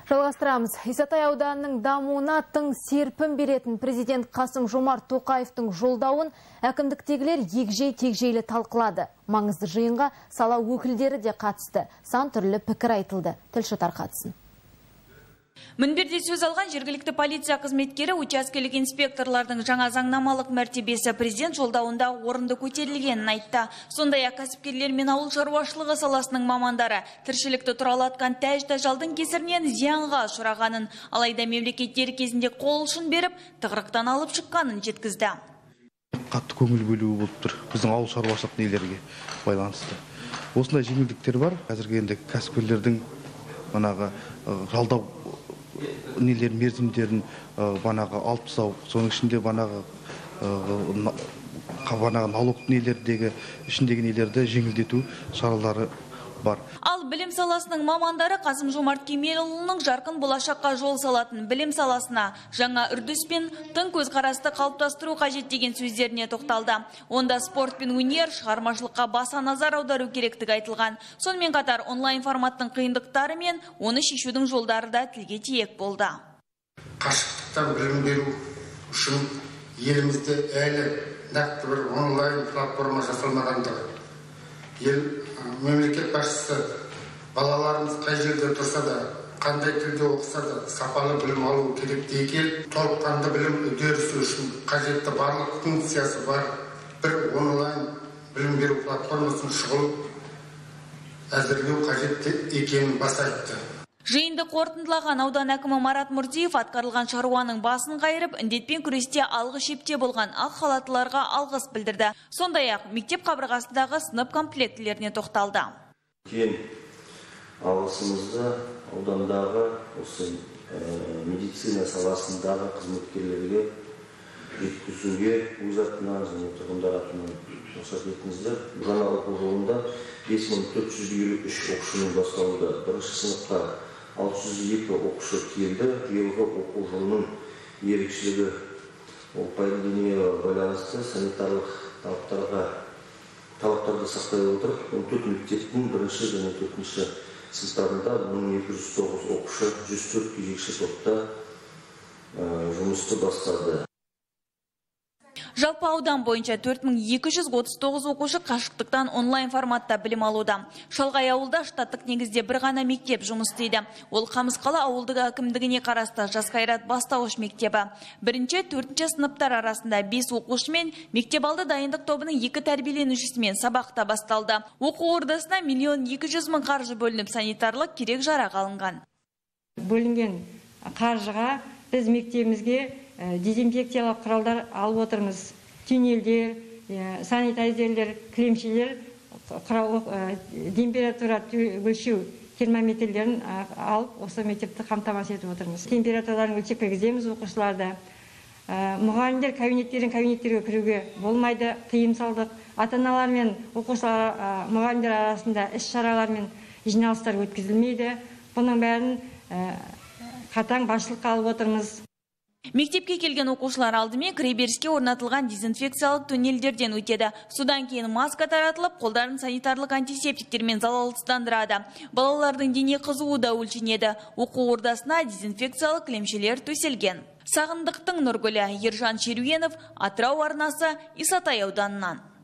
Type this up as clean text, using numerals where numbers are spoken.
Жалғастырамыз. Исатай ауданының дамуына тың серпін беретін президент Қасым-Жомарт Тоқаевтың жолдауын әкімдіктегілер егжей-тегжейлі талқылады. Маңызды жиынға сала өкілдері де қатысты. Сан түрлі пікір айтылды. Тілші тарқатсын. Мінберде сөз алған жергілікті полиция қызметкері учаскелік инспекторлардың жаңа заңнамалық мәртебесі президент жолдауында орынды көтерілгенін айтты. Сондай-ақ кәсіпкерлер мен ауыл шаруашылығы саласының мамандары тіршілікті тұралатқан тәж-тажалдың кесірінен зиянға ұшырағанын, алайда мемлекеттер кезінде қол ұшын беріп, тығырықтан алып шыққанын жеткізді. Қатты көңіл бөлуі болып тұр біздің ауыл шаруашылық нелерге байланысты. Осындай жеңілдіктер бар. Қазіргі енді кәсіпкерлердің жалдау нелер мерзімдерін алып тастау, соның ішінде налог нелердегі ішіндегі нелерді жеңілдету шаралары бар. Ал білім саласының мамандары Қасым-Жомарт Кемелұлының жарқын болашаққа жол салатын білім саласына жаңа үрдіс пен тың көзқарасты қалыптастыру қажет деген сөздеріне тоқталды. Онда спорт пен өнер, шығармашылыққа баса назар аудару керектігі айтылған. Сонымен қатар онлайн форматтың қиындықтары мен оны шешудің жолдары да тілге тиек болды. Қашықтықтан білім беру үшін елімізде әлі нақты бір онлайн платформа жасалмағандығы. Мемлекет басшысы балаларымыз қай жерде тұрса да, қандай тілде оқыса да, сапалы білім алу керек деген толыққанды білім үдерісі үшін қажетті барлық функциясы бар бір онлайн білім беру платформасын шұғыл әзірлеу қажет екенін баса айтты. Жиынды қорытындылаған аудан әкімі Марат Мұрдиев атқарылған шаруаның басын қайырып, індетпен күресте алғы шепте болған ақ халаттыларға алғыс білдірді. Сондай-ақ мектеп қабырғасындағы сынып комплектілеріне тоқталды. Кейін алғысымызды аудандағы осы медицина саласындағы қызметкерлерге жеткізуге өз атынан және тұрғындар атынан рұқсат етіңіздер. Жаңа оқу жылында 5453 оқушының басталуда. Бірінші сыныпқа 602 оқушы келді. Биылғы оқу жылының ерекшелігі ол пандемияға байланысты санитарлық талаптарды сақтай отырып, 14 мектептің бірінші және төртінші сыныптарында 1209 оқушы 104 кезекші топта жұмысты бастады. Жалпы аудан бойынша 4239 оқушы қашықтықтан онлайн форматта білім алуда. Шалғай ауылда штаттық негізде бір ғана мектеп жұмыс істейді. Ол Қамысқала ауылдық әкімдігіне қарасты Жас Қайрат бастауыш мектебі. Бірінші, төртінші сыныптар арасында 5 оқушымен мектепалды дайындық тобының 2 тәрбиеленушісімен сабақта басталды. Оқу ордасына 1.200.000 қаржы бөлініп, санитарлық керек жарақ алынған. Бөлінген қаржыға біз мектебімізге дезинфекциялық құралдар алып отырмыз. Туннелдер, санитайзерлер, кремшелер, температура өлшеу термометрлерін алып, осы мектепті қамтамасыз етіп отырмыз. Температураларын өлшеп кіргіземіз оқушыларды. Мұғалімдер кабинеттерге кіруге болмайды, тыйым салдық. Ата-аналар мен оқушылар, мұғалімдер арасында іс-шаралар мен жиналыстар өткізілмейді. Бұның бәрін қатаң басшылыққа алып отырмыз. Мектепке келген оқушылар алдымен кіреберіске орнатылған дезинфекциялық туннелдерден өтеді. Содан кейін маска таратылып, қолдарын санитарлық антисептиктермен залалсыздандырады. Балалардың дене қызуы да өлшенеді. Оқу ордасына дезинфекциялық кілемшелер төселген. Сағындықтың Нұргүлі, Ержан Шеруенов, Атырау арнасы, Исатай ауданынан.